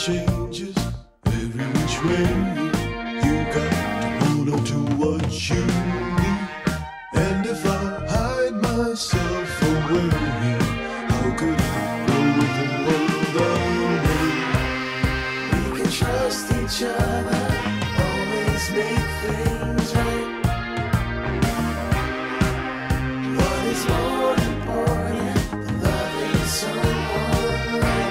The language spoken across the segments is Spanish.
changes every which way. You got to hold on to what you need. And if I hide myself away, how could I grow with the world away? We can trust each other, always make things right. What is more important than loving someone right?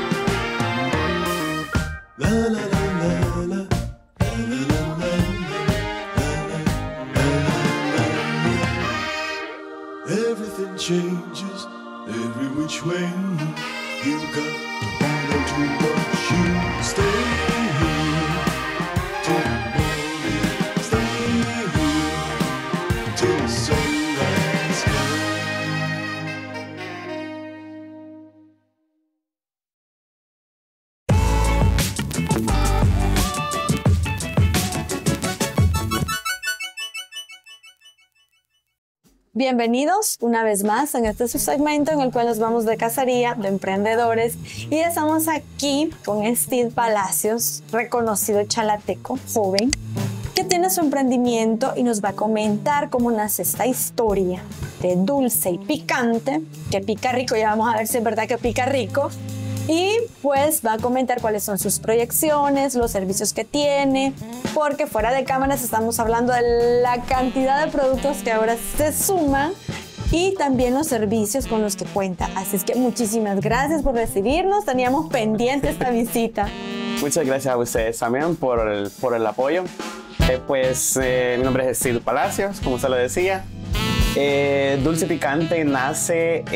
La la la la la, la la la la, la la la la. Everything changes every which way. You got to hold on to what you stay here till the morning, stay here till the sunrise comes. Bienvenidos una vez más en este subsegmento en el cual nos vamos de cacería de emprendedores y estamos aquí con Steve Palacios, reconocido chalateco, joven, que tiene su emprendimiento y nos va a comentar cómo nace esta historia de dulce y picante, que pica rico, ya vamos a ver si es verdad que pica rico, y pues va a comentar cuáles son sus proyecciones, los servicios que tiene, porque fuera de cámaras estamos hablando de la cantidad de productos que ahora se suman y también los servicios con los que cuenta. Así es que muchísimas gracias por recibirnos, teníamos pendiente esta visita. Muchas gracias a ustedes también por el apoyo. Mi nombre es Steve Palacios, como se lo decía. Dulce Picante nace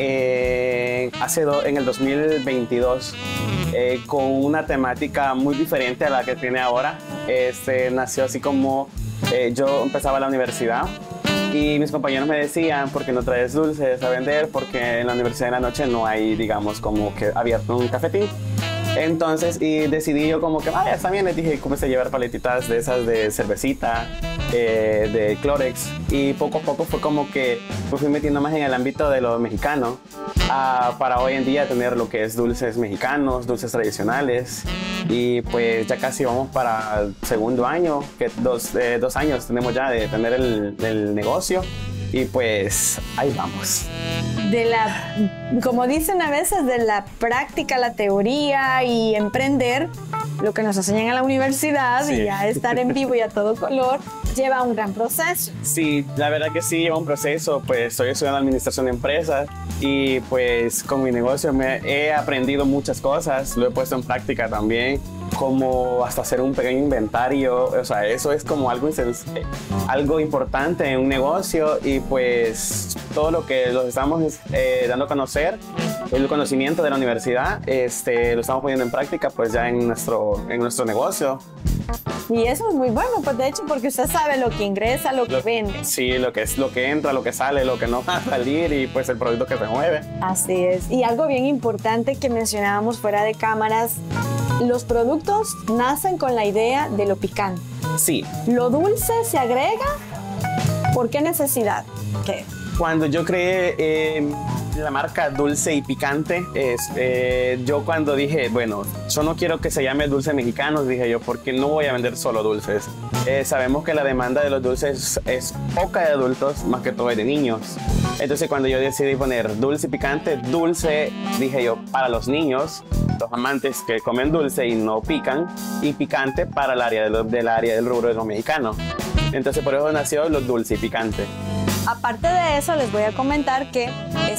en el 2022 con una temática muy diferente a la que tiene ahora. Nació así como yo empezaba la universidad y mis compañeros me decían, ¿por qué no traes dulces a vender? Porque en la universidad en la noche no hay, digamos, como que abierto un cafetín. Entonces, y decidí yo como que, está bien, les dije, comencé a llevar paletitas de esas de cervecita, de Clorox, y poco a poco fue como que me fui metiendo más en el ámbito de lo mexicano, para hoy en día tener lo que es dulces mexicanos, dulces tradicionales, y pues ya casi vamos para el segundo año, que dos años tenemos ya de tener el negocio, y pues ahí vamos. Como dicen a veces, de la práctica, la teoría y emprender, lo que nos enseñan en la universidad, sí, y ya estar en vivo y a todo color, lleva un gran proceso. Sí, la verdad que sí, lleva un proceso. Pues estoy estudiando administración de empresas y pues con mi negocio he aprendido muchas cosas, lo he puesto en práctica también, como hasta hacer un pequeño inventario. O sea, eso es como algo importante en un negocio, y pues todo lo que los estamos dando a conocer, el conocimiento de la universidad, lo estamos poniendo en práctica pues ya en nuestro negocio. Y eso es muy bueno, pues de hecho, porque usted sabe lo que ingresa, lo que vende. Sí, lo que entra, lo que sale, lo que no va a salir, y pues el producto que se mueve. Así es. Y algo bien importante que mencionábamos fuera de cámaras, los productos nacen con la idea de lo picante. Sí. Lo dulce se agrega, ¿por qué necesidad? ¿Qué? Cuando yo creé la marca Dulce y Picante, yo cuando dije, bueno, yo no quiero que se llame Dulce Mexicanos, dije yo, porque no voy a vender solo dulces. Sabemos que la demanda de los dulces es poca de adultos, más que todo de niños. Entonces cuando yo decidí poner Dulce y Picante, dulce, dije yo, para los niños, los amantes que comen dulce y no pican, y picante para el área del rubro de lo mexicano. Entonces por eso nació los Dulce y Picante. Aparte de eso, les voy a comentar que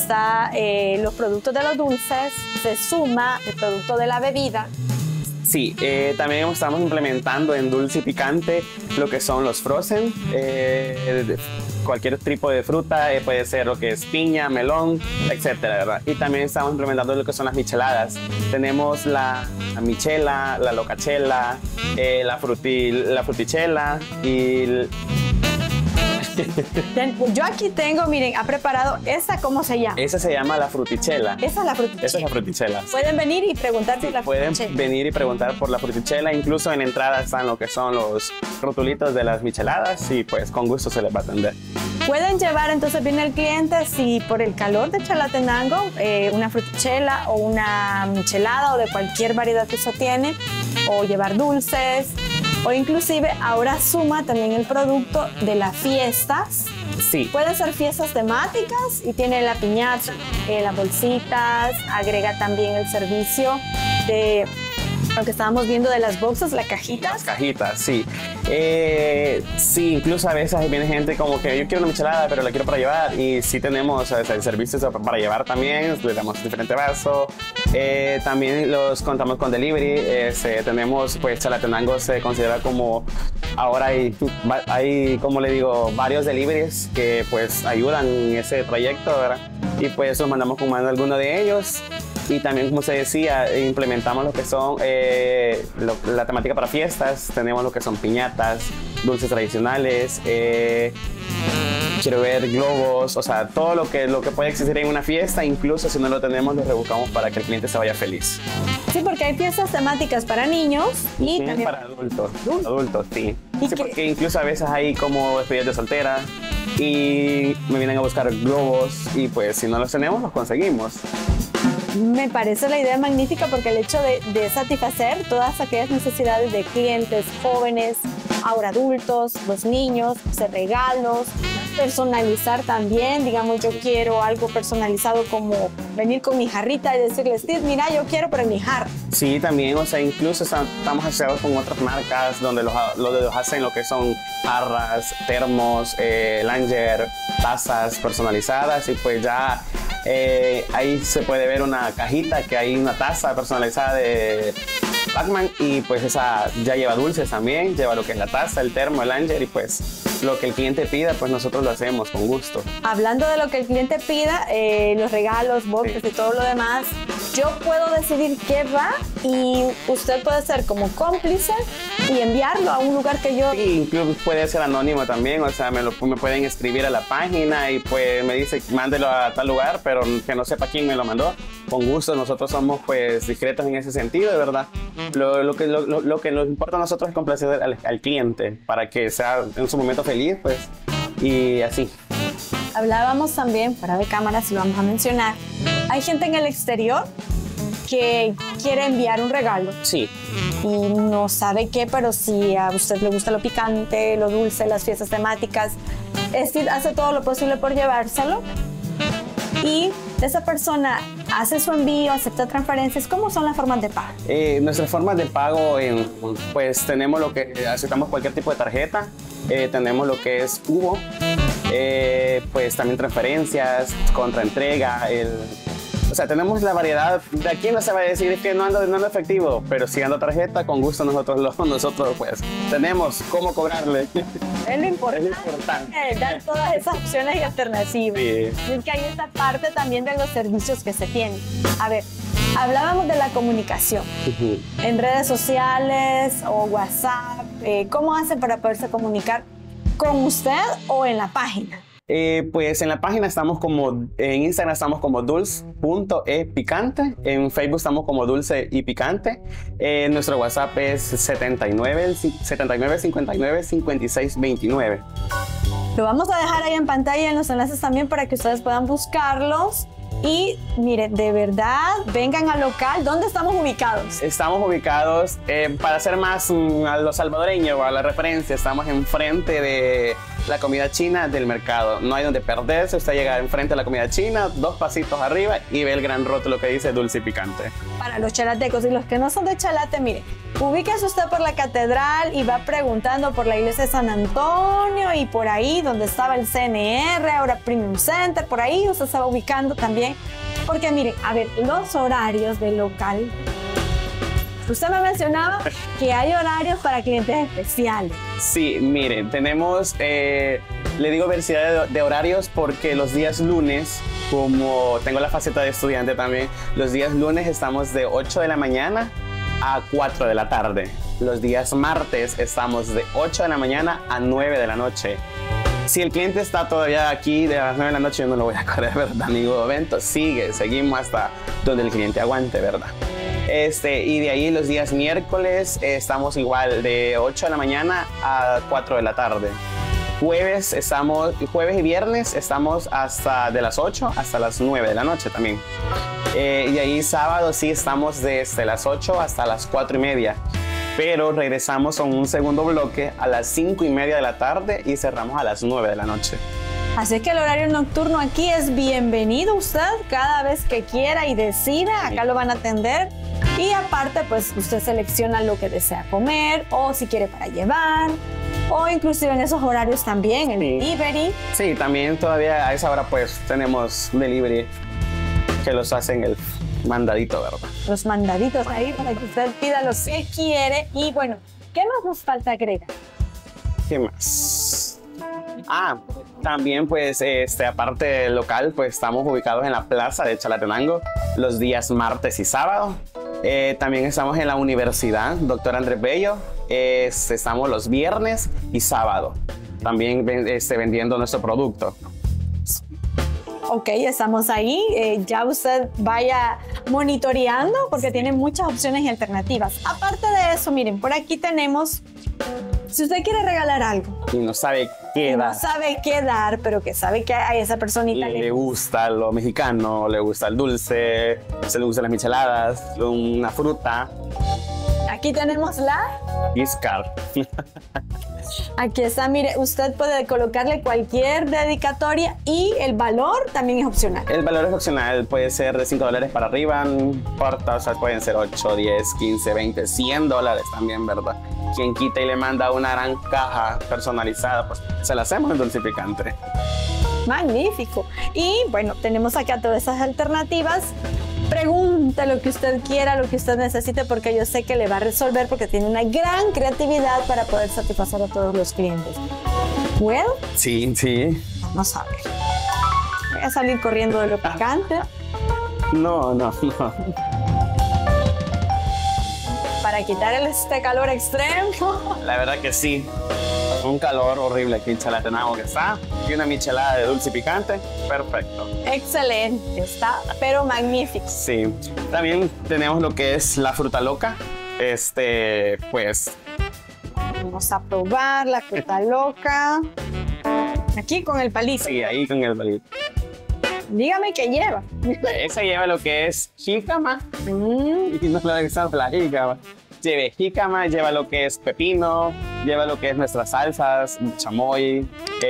los productos de los dulces se suma el producto de la bebida. Sí, también estamos implementando en Dulce y Picante lo que son los frozen, cualquier tipo de fruta, puede ser lo que es piña, melón, etcétera, ¿verdad? Y también estamos implementando lo que son las micheladas. Tenemos la michela, la locachela, la frutichela y... Yo aquí tengo, miren, ha preparado esa, ¿cómo se llama? Esa se llama la frutichela. Esa es la frutichela. Esa es la frutichela. Pueden venir y preguntar por la frutichela. Pueden venir y preguntar por la frutichela. Incluso en entrada están lo que son los rotulitos de las micheladas, y pues con gusto se les va a atender. Pueden llevar, entonces viene el cliente, si por el calor de Chalatenango, una frutichela o una michelada o de cualquier variedad que usted tiene, o llevar dulces, o inclusive ahora suma también el producto de las fiestas. Sí. Pueden ser fiestas temáticas y tiene la piñata, las bolsitas, agrega también el servicio de lo que estábamos viendo de las boxes, las cajitas. Las cajitas, sí. Sí, incluso a veces viene gente como que yo quiero una michelada, pero la quiero para llevar. Y sí tenemos, o sea, el servicio para llevar también, le damos diferente vaso. También los contamos con delivery. Tenemos, pues Chalatenango se considera como, ahora hay, como le digo, varios deliveries que pues ayudan en ese trayecto, ¿verdad? Y pues los mandamos con alguno de ellos. Y también, como se decía, implementamos lo que son la temática para fiestas. Tenemos lo que son piñatas, dulces tradicionales, quiero ver globos, o sea, todo lo que puede existir en una fiesta. Incluso si no lo tenemos, lo rebuscamos para que el cliente se vaya feliz. Sí, porque hay fiestas temáticas para niños y también para adultos. Adultos, sí. ¿Y Sí, qué? porque incluso a veces hay como despedidas de soltera y me vienen a buscar globos y pues si no los tenemos, los conseguimos. Me parece la idea magnífica porque el hecho de satisfacer todas aquellas necesidades de clientes jóvenes, ahora adultos, los niños, hacer regalos, personalizar también, digamos, yo quiero algo personalizado como venir con mi jarrita y decirle, Steve, mira, yo quiero, pero en mi jarra. Sí, también, o sea, incluso estamos asociados con otras marcas donde los hacen lo que son jarras, termos, langer, tazas personalizadas y pues ya ahí se puede ver una cajita que hay una taza personalizada de Pac-Man y pues esa ya lleva dulces también, lleva lo que es la taza, el termo, el langer y pues lo que el cliente pida, pues nosotros lo hacemos con gusto. Hablando de lo que el cliente pida, los regalos, boxes y todo lo demás, yo puedo decidir qué va y usted puede ser como cómplice y enviarlo a un lugar que yo... Sí, incluso puede ser anónimo también, o sea, me pueden escribir a la página y pues me dice, mándelo a tal lugar, pero que no sepa quién me lo mandó. Con gusto, nosotros somos pues discretos en ese sentido, de verdad. Lo que nos importa a nosotros es complacer al cliente para que sea en su momento feliz, pues, y así. Hablábamos también, fuera de cámara, si lo vamos a mencionar, hay gente en el exterior que quiere enviar un regalo. Sí. Y no sabe qué, pero si a usted le gusta lo picante, lo dulce, las fiestas temáticas, Steve hace todo lo posible por llevárselo. Y esa persona hace su envío, acepta transferencias. ¿Cómo son las formas de pago? Nuestras formas de pago, pues tenemos lo que aceptamos cualquier tipo de tarjeta, tenemos lo que es Cubo, pues también transferencias, contraentrega, o sea, tenemos la variedad. De aquí no se va a decir que no ando efectivo, pero si ando tarjeta, con gusto nosotros pues tenemos cómo cobrarle. Es lo importante, Es lo importante. dar todas esas opciones y alternativas. Sí. Y es que hay esta parte también de los servicios que se tienen. A ver, hablábamos de la comunicación. En redes sociales o WhatsApp, ¿cómo hacen para poderse comunicar con usted o en la página? Pues en la página estamos en Instagram estamos como dulce.epicante, en Facebook estamos como dulce y picante, nuestro WhatsApp es 79 59 56 29. Lo vamos a dejar ahí en pantalla en los enlaces también para que ustedes puedan buscarlos. Y miren, de verdad, vengan al local. ¿Dónde estamos ubicados? Estamos ubicados, para ser más a lo salvadoreño, a la referencia, estamos enfrente de la comida china del mercado. No hay donde perderse, usted llega enfrente de la comida china, 2 pasitos arriba y ve el gran rótulo que dice dulce y picante. Para los chalatecos y los que no son de Chalate, mire, ubíquese usted por la catedral y va preguntando por la iglesia de San Antonio y por ahí donde estaba el CNR, ahora Premium Center, por ahí usted se va ubicando también. Porque mire, a ver, los horarios del local. Usted me mencionaba que hay horarios para clientes especiales. Sí, miren, tenemos, le digo diversidad de horarios porque los días lunes, como tengo la faceta de estudiante también, los días lunes estamos de 8 de la mañana a 4 de la tarde. Los días martes estamos de 8 de la mañana a 9 de la noche. Si el cliente está todavía aquí de las 9 de la noche, yo no lo voy a correr, ¿verdad? Ningún evento. Seguimos hasta donde el cliente aguante, ¿verdad? Y de ahí los días miércoles estamos igual de 8 de la mañana a 4 de la tarde. jueves y viernes estamos hasta de las 8 hasta las 9 de la noche también. Y ahí sábado sí estamos desde las 8 hasta las 4:30. Pero regresamos con un segundo bloque a las 5:30 de la tarde y cerramos a las 9 de la noche. Así que el horario nocturno aquí es bienvenido usted cada vez que quiera y decida, acá lo van a atender. Y aparte, pues usted selecciona lo que desea comer o si quiere para llevar. O inclusive en esos horarios también, el delivery. Sí, también todavía a esa hora pues tenemos delivery que los hacen el mandadito, ¿verdad? Los mandaditos ahí para que usted pida lo que quiere. Y bueno, ¿qué más nos falta agregar? ¿Qué más? También pues aparte del local, pues estamos ubicados en la plaza de Chalatenango los días martes y sábado. También estamos en la Universidad Dr. Andrés Bello. Estamos los viernes y sábado también vendiendo nuestro producto. Ok, estamos ahí. Ya usted vaya monitoreando porque tiene muchas opciones y alternativas. Aparte de eso, miren, por aquí tenemos, si usted quiere regalar algo y no sabe qué dar. No sabe qué dar, pero que sabe que a esa personita le gusta lo mexicano, le gusta el dulce, se le gustan las micheladas, una fruta. Aquí tenemos la gift card. Aquí está, mire, usted puede colocarle cualquier dedicatoria y el valor también es opcional. El valor es opcional, puede ser de $5 para arriba, no importa, o sea, pueden ser 8, 10, 15, 20, $100 también, ¿verdad? Quien quita y le manda una gran caja personalizada, pues se la hacemos en Dulce y Picante. Magnífico. Y bueno, tenemos acá todas esas alternativas. Pregunte lo que usted quiera, lo que usted necesite, porque yo sé que le va a resolver porque tiene una gran creatividad para poder satisfacer a todos los clientes. ¿Well? Sí, sí. Vamos a ver. Voy a salir corriendo de lo picante. No. Para quitar este calor extremo. La verdad que sí. Un calor horrible aquí en Chalatenango que está. Y una michelada de dulce y picante. Perfecto. Excelente. Está, pero magnífico. Sí. También tenemos lo que es la fruta loca. Pues... Vamos a probar la fruta loca. Aquí con el palito. Sí, ahí con el palito. Dígame qué lleva. Esa lleva lo que es jícama. Y no le gustamos la jícama. Lleva jícama, lleva lo que es pepino, lleva lo que es nuestras salsas, chamoy.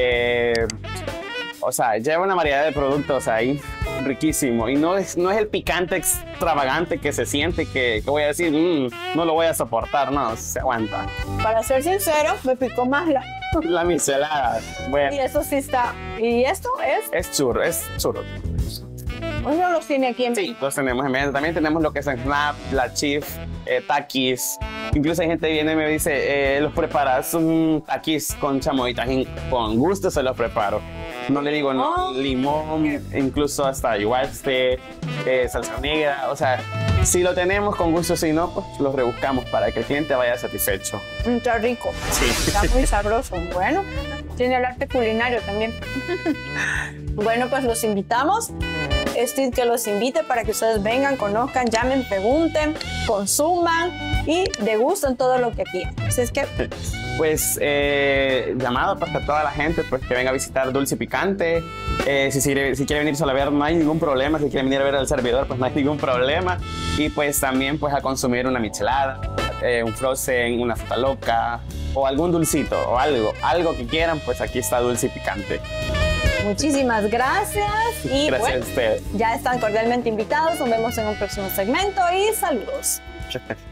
O sea, lleva una variedad de productos ahí. Riquísimo. Y no es el picante extravagante que se siente que voy a decir, no lo voy a soportar. No, se aguanta. Para ser sincero, me picó más la michelada. Bueno. Y eso sí está. ¿Y esto es? Es churro, es churro. Uno los tiene aquí en Sí, los tenemos en venta. También tenemos lo que es el snap, la chief, taquis. Incluso hay gente que viene y me dice, los preparas un taquis con chamoy y tajín. Con gusto se los preparo. No le digo no, limón, incluso hasta igual salsa negra. O sea, si lo tenemos con gusto, si no, pues los rebuscamos para que el cliente vaya satisfecho. Está rico. Sí. Está muy sabroso. Bueno, tiene el arte culinario también. Bueno, pues los invitamos. Steve que los invite para que ustedes vengan, conozcan, llamen, pregunten, consuman y degusten todo lo que quieran. Así es que... Pues llamado para toda la gente pues, que venga a visitar Dulce y Picante. Si quiere venir solo a ver, no hay ningún problema. Si quiere venir a ver al servidor, pues no hay ningún problema. Y pues también pues, a consumir una michelada, un frozen, una fruta loca o algún dulcito o algo que quieran, pues aquí está Dulce y Picante. Muchísimas gracias y gracias bueno, a ustedes. Ya están cordialmente invitados. Nos vemos en un próximo segmento y saludos.